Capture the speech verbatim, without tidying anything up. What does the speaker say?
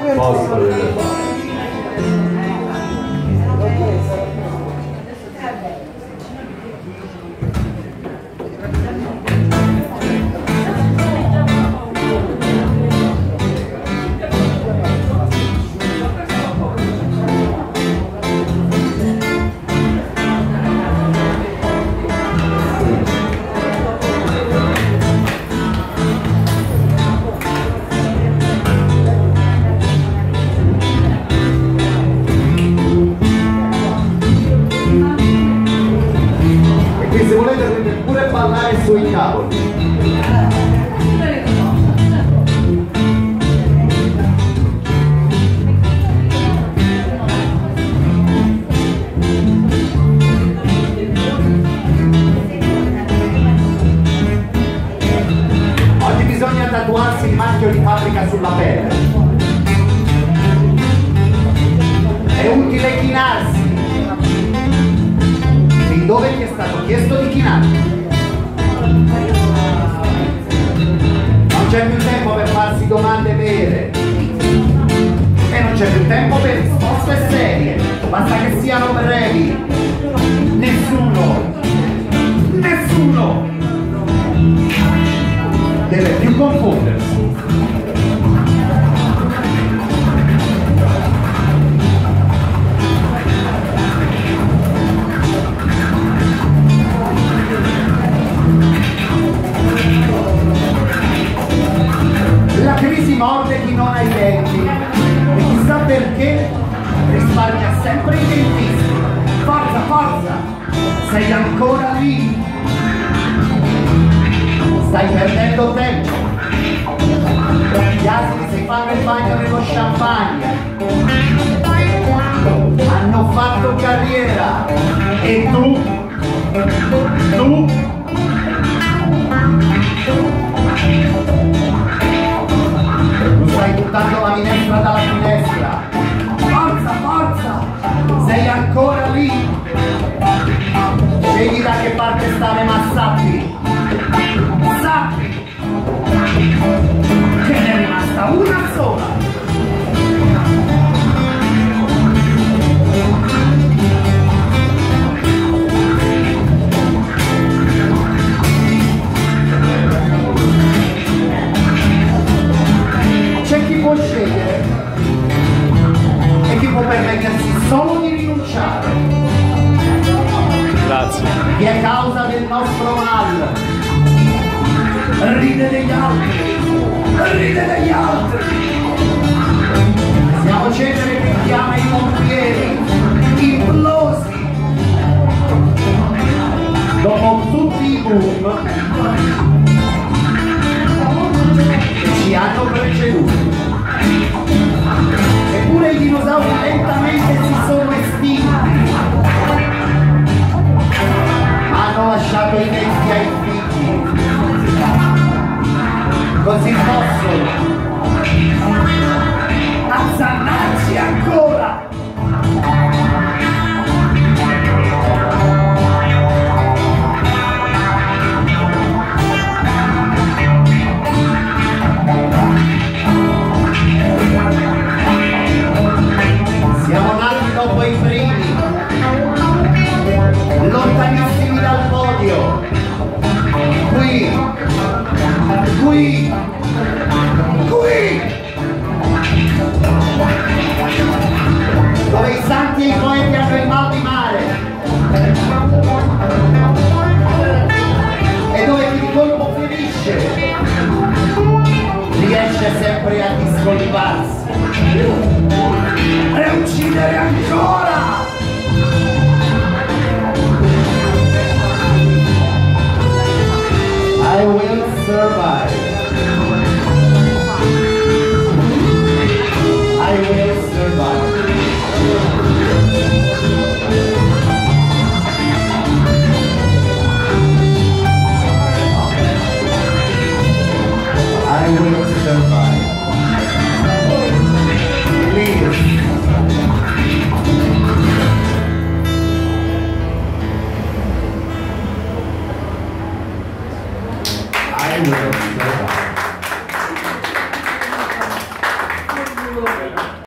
Posso vedere. Se volete potete pure ballare sui tavoli. Oggi bisogna tatuarsi il marchio di fabbrica sulla pelle. È utile chinarsi. Dove ti è stato chiesto di chinarti? Non c'è più tempo per farsi domande vere e non c'è più tempo per risposte serie, basta che siano brevi. Nessuno, nessuno deve più confondersi. La crisi morde chi non ha i denti e chissà perché risparmia sempre i dentisti. Forza, forza, sei ancora lì. Stai perdendo tempo. Gli asini si fanno il bagno nello champagne. Hanno fatto carriera e tu, tu stai buttando la minestra dalla finestra. Forza, forza, sei ancora lì. Scegli da che parte stare, ma sappi, sappi che ne è rimasta una sola. Può scegliere e chi può permettersi solo di rinunciare. Grazie. Chi è causa del nostro male ride degli altri, ride degli altri. Siamo cenere che chiama i pompieri implosi dopo tutti i boom che ci hanno preceduti. Eppure i dinosauri lentamente si sono estinti, hanno lasciato i denti ai figli, così possono azzannarsi ancora. Siamo nati dopo i primi, lontanissimi dal podio, qui, qui, qui, dove i santi e i poeti hanno il mal di mare, e dove chi di colpo ferisce riesce sempre a discolparsi e uccidere ancora. I will survive. I will survive. I will survive. Please. I will survive. voi.